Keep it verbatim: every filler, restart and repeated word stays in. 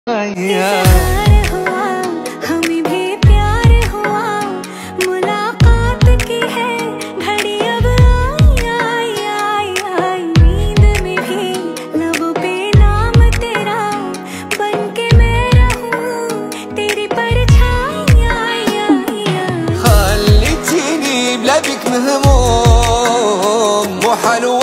हमें भी प्यार हुआ, मुलाकात की है घड़ी अब आई आई आई। नींद में भी लबों पे नाम तेरा, बन के मैं रहूं तेरी परछाई आई आई आई। خليتيني بلا بيك مهموم وحلو